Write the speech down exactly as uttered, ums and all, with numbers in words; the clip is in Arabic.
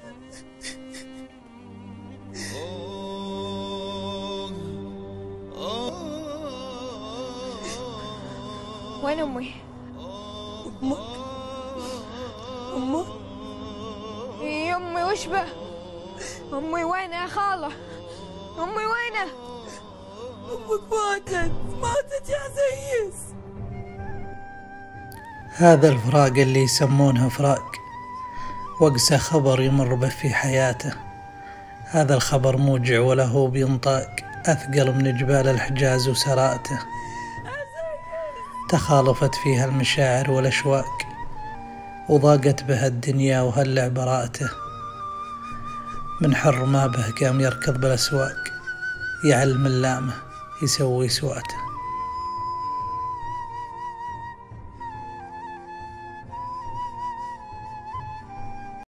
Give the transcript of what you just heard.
وين أمي؟ أمك؟ أمك؟ إي أمي وش به؟ أمي وين يا خالة؟ أمي وينه؟ أمك ماتت ماتت يا عزيز. هذا الفراق اللي يسمونه فراق وأقسى خبر يمر به في حياته. هذا الخبر موجع ولا هو بينطاق، أثقل من جبال الحجاز وسراءته. تخالفت فيها المشاعر والأشواق وضاقت بها الدنيا وهلع براءته. من حر ما به قام يركض بالأسواق، يعلم اللامه يسوي سواته.